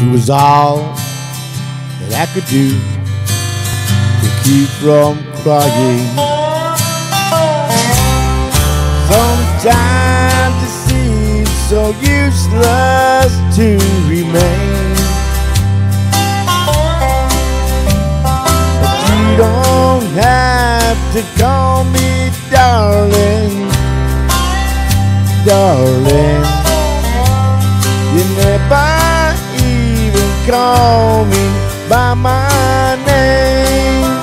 It was all that I could do to keep from crying. Sometimes it seems so useless to remain, but you don't have to call me darling, darling. You never even call me by my name.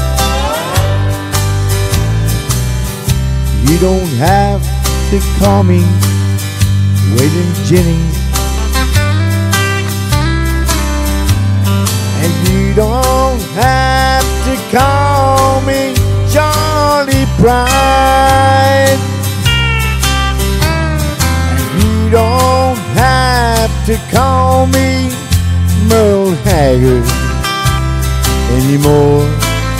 You don't have to call me Waylon Jennings, and you don't have to call me Charlie Pride, and you don't have to call me Merle Haggard anymore.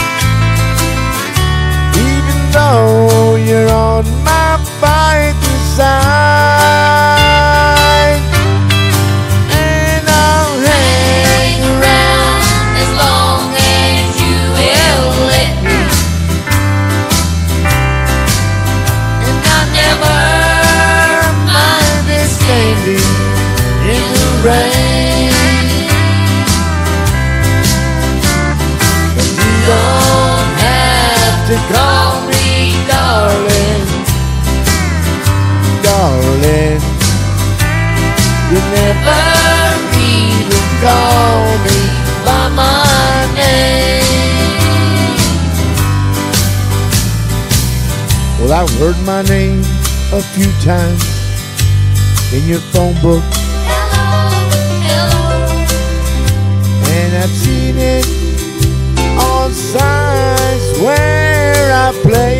Even though you're on my fighting side, and I'll hang around as long as you will let me, and I'll never mind standing in the rain. But you don't have to call me darling, darling. You never even call me by my name. Well, I've heard my name a few times in your phone book, hello, hello. and I've seen it on signs where I play.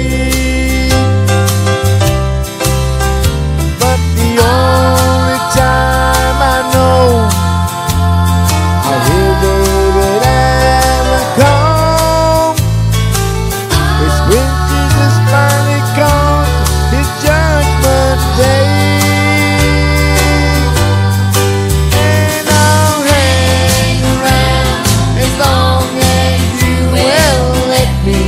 But the only time I know I'll hear David Allen call is when Jesus finally comes his judgment day. And I'll hang around as long as you will let me,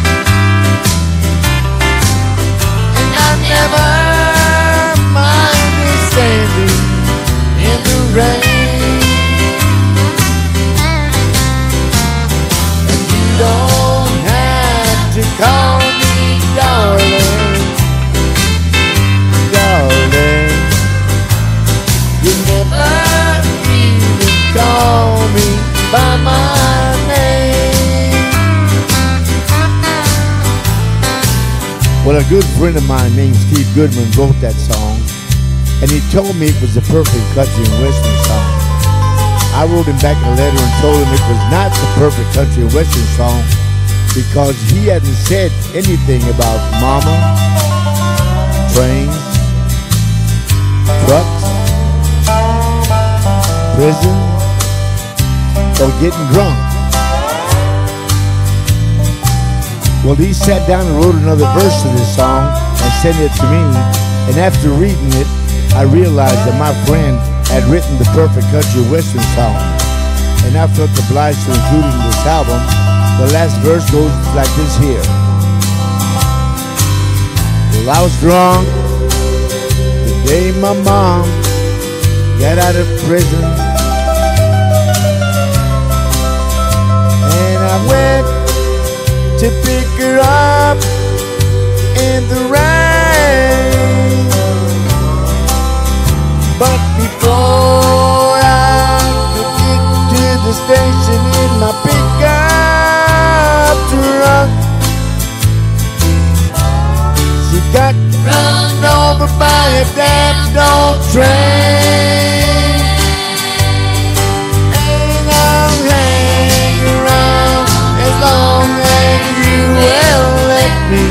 and I'll never mind standing in the rain. And you don't have to call me darling, darling. You never even call me by my name. Well, a good friend of mine named Steve Goodman wrote that song, and he told me it was the perfect country and western song. I wrote him back a letter and told him it was not the perfect country and western song because he hadn't said anything about mama, trains, trucks, prison, or getting drunk. Well, he sat down and wrote another verse to this song and sent it to me, and after reading it, I realized that my friend had written the perfect country western song, and I felt obliged to include it in this album. The last verse goes like this here. Well, I was drunk the day my mom got out of prison, and I went to pick her up in the rain. But before I could get to the station in my pickup truck, she got run over by a damn old train. And I'll hang around as long as you will let me,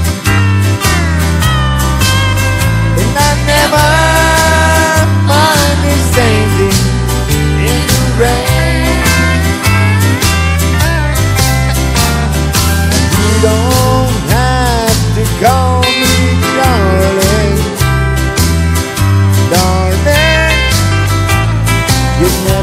and I never mind standing in the rain. You don't have to call me darling, darling. You